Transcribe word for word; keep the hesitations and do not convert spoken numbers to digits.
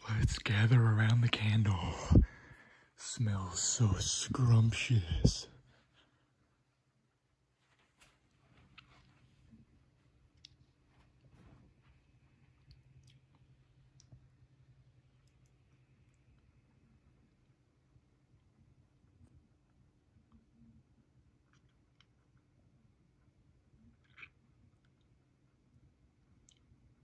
Let's gather around the candle. Smells so scrumptious.